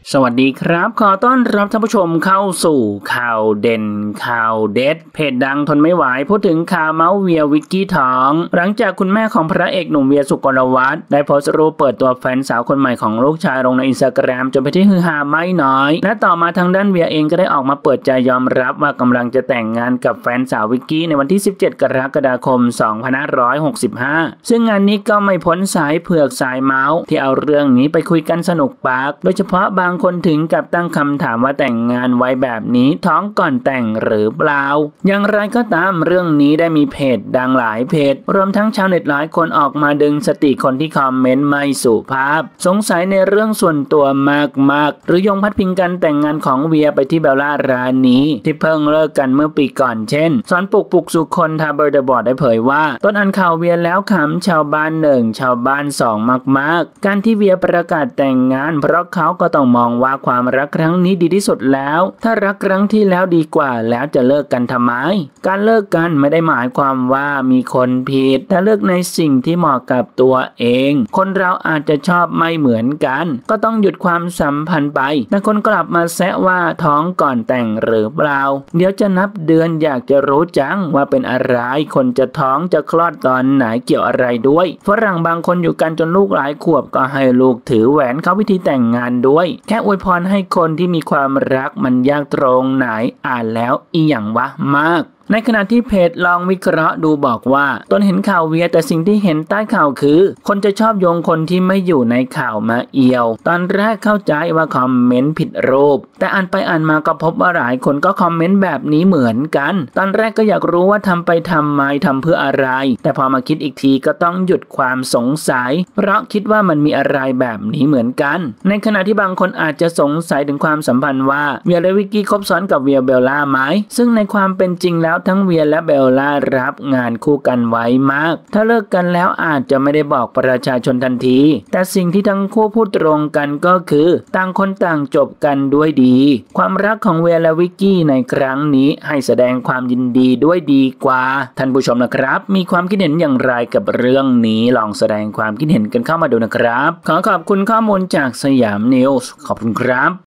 สวัสดีครับขอต้อนรับท่านผู้ชมเข้าสู่ข่าวเด่นข่าวเด็ดเพจดังทนไม่ไหวพูดถึงข่าวเมาส์เวียวิกกี้ท้องหลังจากคุณแม่ของพระเอกหนุ่มเวียสุกลวัฒน์ได้โพสต์รูปเปิดตัวแฟนสาวคนใหม่ของลูกชายลงใน Instagram จนไปนที่ฮือฮาไม่น้อยและต่อมาทางด้านเวียเองก็ได้ออกมาเปิดใจยอมรับว่ากำลังจะแต่งงานกับแฟนสาววิกกี้ในวันที่17 กรกฎาคม 2565ซึ่งงานนี้ก็ไม่พ้นสายเผือกสายเมาส์ที่เอาเรื่องนี้ไปคุยกันสนุกปากโดยเฉพาะบางคนถึงกับตั้งคำถามว่าแต่งงานไว้แบบนี้ท้องก่อนแต่งหรือเปล่าอย่างไรก็ตามเรื่องนี้ได้มีเพจดังหลายเพจรวมทั้งชาวเน็ตหลายคนออกมาดึงสติคนที่คอมเมนต์ไม่สุภาพสงสัยในเรื่องส่วนตัวมากๆหรือโยงพัดพิงกันแต่งงานของเวียไปที่เบลล่ารานีที่เพิ่งเลิกกันเมื่อปีก่อนเช่นสอนปุกสุคนทาเบอร์เดบอร์ดได้เผยว่าต้นอันข่าวเวียแล้วขำชาวบ้าน1ชาวบ้าน2มากๆการที่เวียประกาศแต่งงานเพราะเขาก็ต้องมองว่าความรักครั้งนี้ดีที่สุดแล้วถ้ารักครั้งที่แล้วดีกว่าแล้วจะเลิกกันทำไมการเลิกกันไม่ได้หมายความว่ามีคนผิดแต่เลือกในสิ่งที่เหมาะกับตัวเองคนเราอาจจะชอบไม่เหมือนกันก็ต้องหยุดความสัมพันธ์ไปแต่คนกลับมาแซะว่าท้องก่อนแต่งหรือเปล่าเดี๋ยวจะนับเดือนอยากจะรู้จังว่าเป็นอะไรคนจะท้องจะคลอดตอนไหนเกี่ยวอะไรด้วยฝรั่งบางคนอยู่กันจนลูกหลายขวบก็ให้ลูกถือแหวนเข้าพิธีแต่งงานด้วยแค่อวยพรให้คนที่มีความรักมันยากตรงไหนอ่านแล้วอีหยังวะมากในขณะที่เพจลองวิเคราะห์ดูบอกว่าตนเห็นข่าวเวียแต่สิ่งที่เห็นใต้ข่าวคือคนจะชอบโยงคนที่ไม่อยู่ในข่าวมาเอี่ยวตอนแรกเข้าใจว่าคอมเมนต์ผิดรูปแต่อ่านไปอ่านมาก็พบว่าหลายคนก็คอมเมนต์แบบนี้เหมือนกันตอนแรกก็อยากรู้ว่าทำไปทำไมทำเพื่ออะไรแต่พอมาคิดอีกทีก็ต้องหยุดความสงสัยเพราะคิดว่ามันมีอะไรแบบนี้เหมือนกันในขณะที่บางคนอาจจะสงสัยถึงความสัมพันธ์ว่าเวียและวิกกี้คบซ้อนกับเวียเบลล่าไหมซึ่งในความเป็นจริงแล้วทั้งเวียและเบลล่ารับงานคู่กันไว้มากถ้าเลิกกันแล้วอาจจะไม่ได้บอกประชาชนทันทีแต่สิ่งที่ทั้งคู่พูดตรงกันก็คือต่างคนต่างจบกันด้วยดีความรักของเวียและวิกกี้ในครั้งนี้ให้แสดงความยินดีด้วยดีกว่าท่านผู้ชมนะครับมีความคิดเห็นอย่างไรกับเรื่องนี้ลองแสดงความคิดเห็นกันเข้ามาดูนะครับขอขอบคุณข้อมูลจากสยามนิวส์ขอบคุณครับ